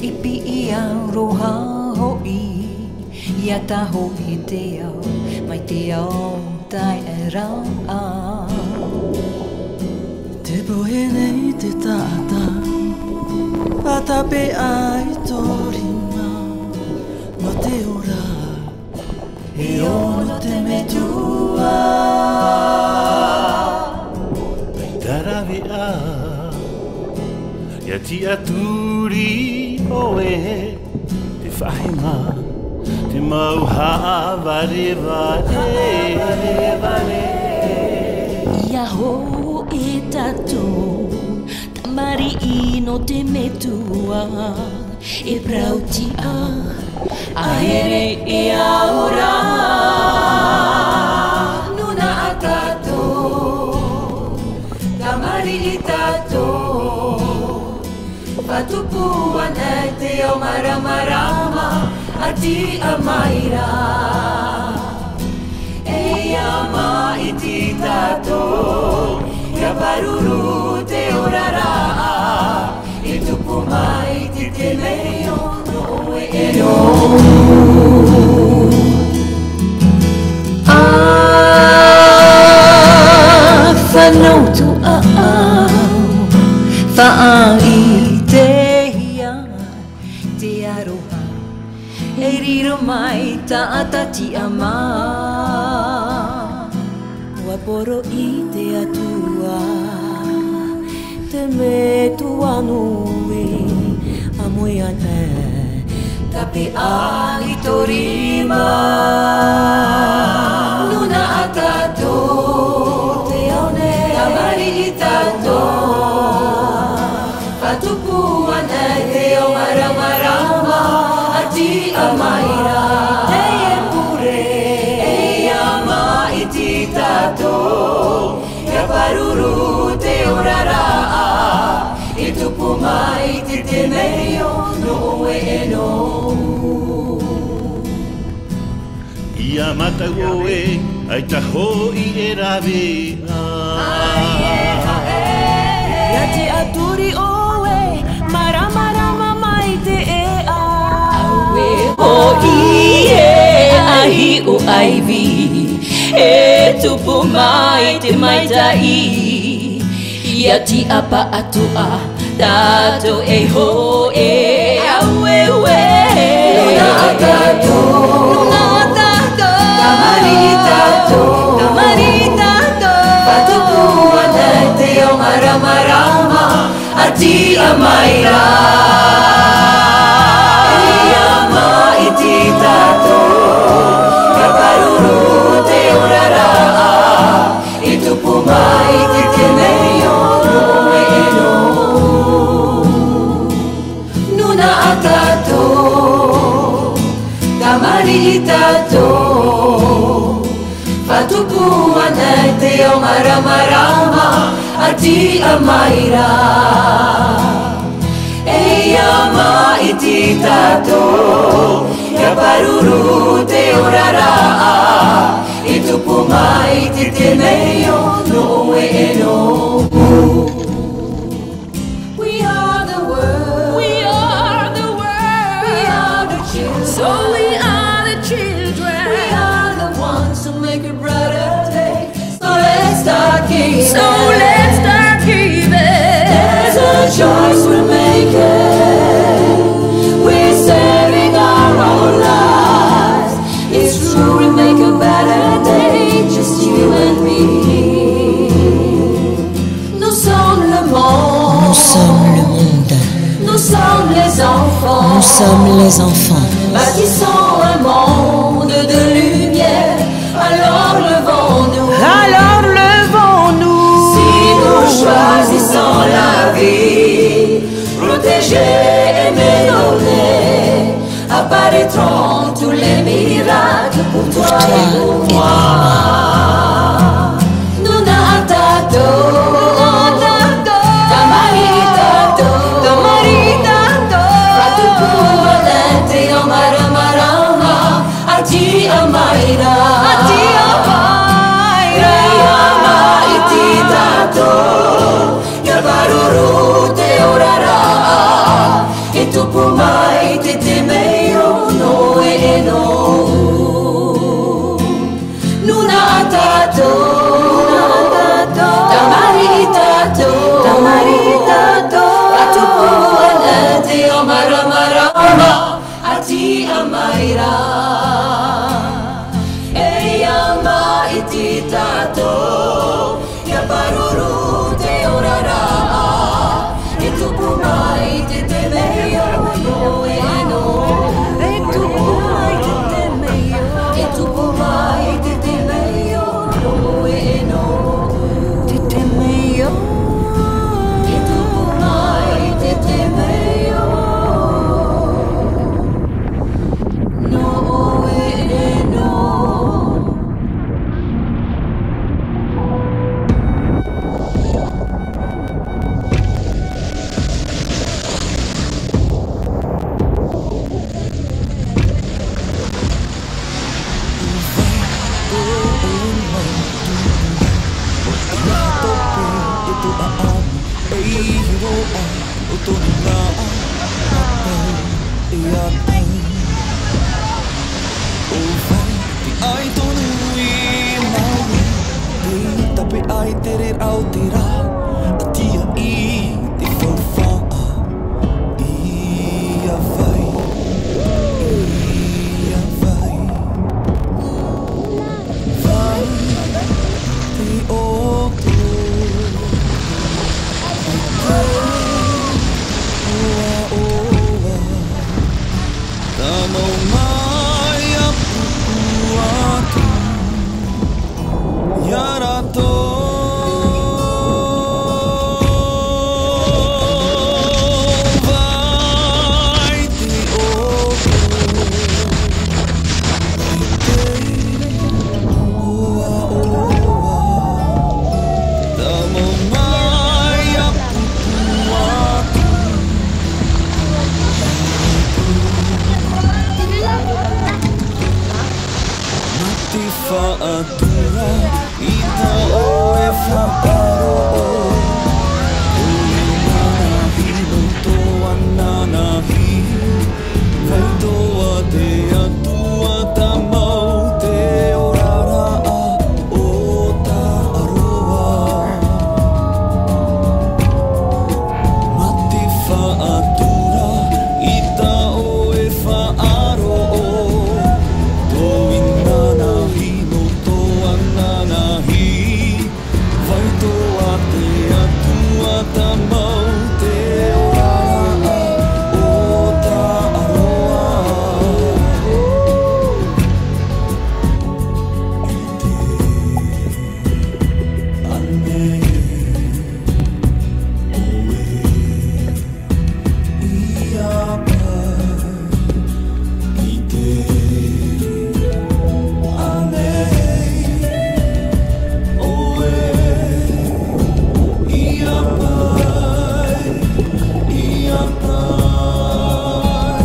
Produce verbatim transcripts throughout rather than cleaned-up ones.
Ipi ia roha hoi ia taho i te au mai te au tai e rā Te pohe nei te tata a tape ai torina ma te ora e ono te metua Mai tarawe a ia ti aturi oe te whahima te mauha vare vare Ia ho e tatou tamari ino te metua e brauti a aere e aora Nuna a tatou tamari i tatou Patupu ana te o maramarama a ti a maira E ama i ti tatou Ia paruru te orara I tupu mai ti te meo no e e no Ah, whanautu a au Whaai te hia te aroha E riro mai ta atati a mā Ua poro i te atua Te me tua nui A moe ane Tape a i torima Nuna a tatou Te aone Tamari i tatou Patupu ane te o maramarama A ti a maira Te e pure E ama i ti tatou Ia paruru te orara I tupu mai te te meo no e e no Ia matau oe ai taho i e rawe Ia te aturi oe maramarama mai te e a Aue ho i e ahi o aivi E tupu mai te maitai Ia ti apa atua Tato e ho e Aue ue Nuna a tatou Nuna a tatou Tamari tatou Tamari tatou Patupu ana te o maramarama A ti a maira E ama i ti tatou Ia paruru te orara I tupu mai te te meo no e e no Nuna a tatou Tamari i tatou Patupu ana te o maramarama A ti a maira E ama i ti tatou Ia paruru te orara I tupu mai te te meo no e e no We are the world We are the world We are the children So we are the children We are the ones who make a brighter day So let's start giving So let's start giving There's a choice we're making We're saving our own lives It's true we make a better day Just you and me Nous sommes le monde Nous sommes le monde Nous sommes les enfants Nous sommes les enfants Bâtissons un monde de lumière Alors levons-nous Alors levons-nous Si nous choisissons la vie Protéger, aimer, donner Apparaîtront tous les miracles pour toi et pour moi Nuna a tatou Tamari tatou Tamari tatou Patupu ana te o maramarama A ti a maira A ti a maira E ama i ti tatou Ia paruru te orara E tupu mai ama ati amaira e ama iti tato ya paruru te orara e tu pumai te te meio no e no e tu pumai te te meio e tu pumai te te meio no e no te te meio e tu pumai te te meio no e no. Ai tere au tira atia I te whawha Ia vai Ia vai Vai te oto Oa oa Tamo mai a pupu atu Yarato Whaatura I ta o e whaparo Ui nanahi no toa nanahi Vai toa te atua ta mau te orara a o ta aroa Mati whaatura I ta o e whaaro Toi nanahi no toa nanahi Vai toa te atua ta mau te orara o ta aroa I te ane oe Ia pai Ia pai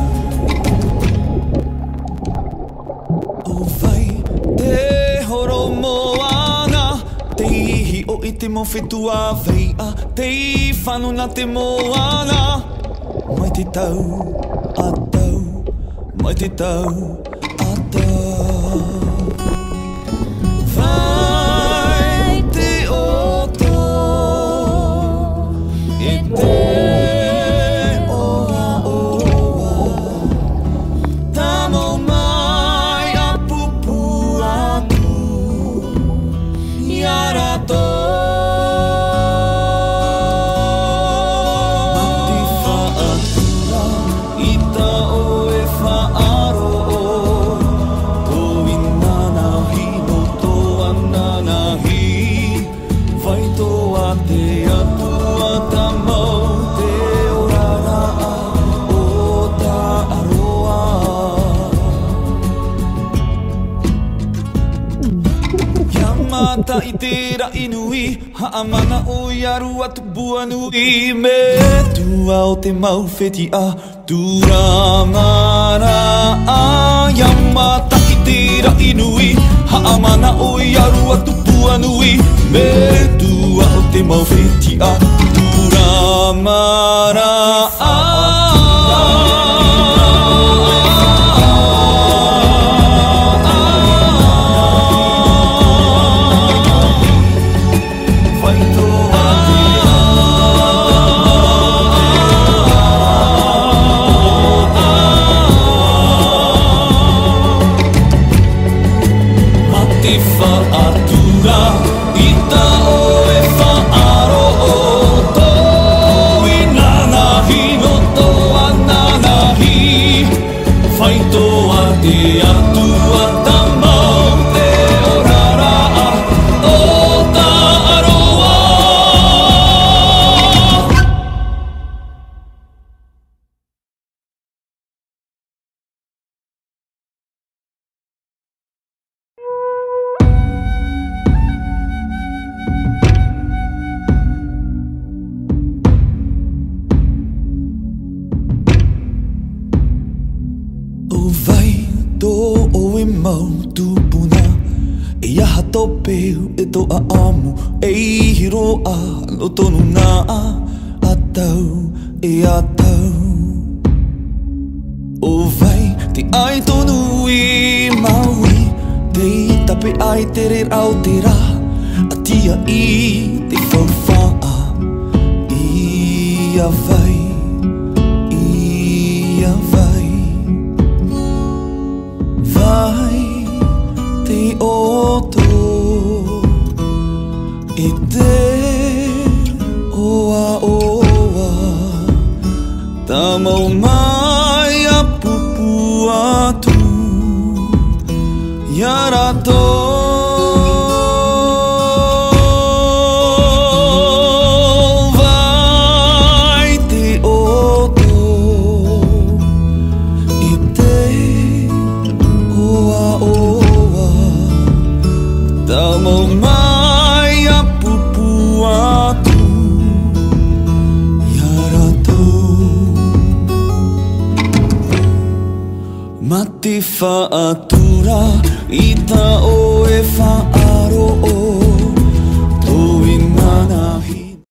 O vai te horo moana Te ihi o I te mowhetua veia Te I whanuna te moana Mai te tau a tau Mai te tau a tau Vai te oto I te oa oa Tamo mai a pupu atu Yarato Mati whaatura I ta o e whaaro Toi nanahi no toa nanahi Vai toa te atua ta mau te orara o ta aroa Yamata I te rainui Haamana o yaru atu bua nui Me tua o te mau wheti a Turamara a Yamata I te rainui Haamana o yaru atu bua nui Me tua o te mau wheti a Turamara a Vai toa te whaito a te atua ta mau te orara o ta aroa. Peu e to a amu e hiro a no tonu nā a tau e a tau. O vai te ai tonu i maui, te tape ai te re rau te rā, a tia i te whauwhaa. Ia vai, ia vai, vai te oto i te oa oa, ta mau mai a pupu atu, ia rato. Vai te oto i te oa oa, ta mau mai Mati whaatura i ta o e whaaro o